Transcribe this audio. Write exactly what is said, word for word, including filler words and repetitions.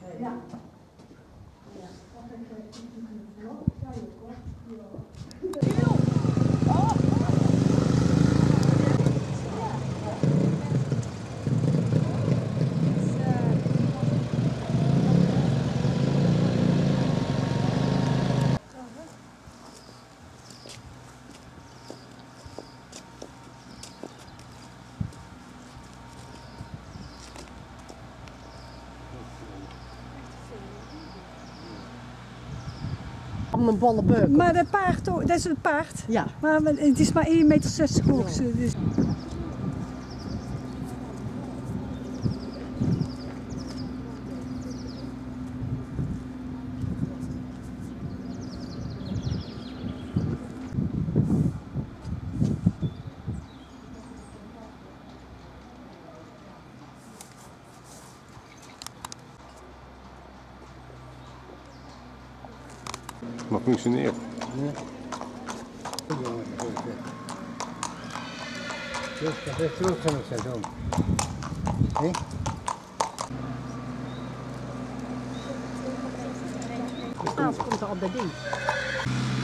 Ja. Om een bolle beuk. Maar dat paard, dat is het paard. Ja. Maar het is maar één meter zestig hoog. Dus. Maar functioneert. Ja. Dus dat is terug van het seizoen. Nee? S'avonds komt er op dat ding.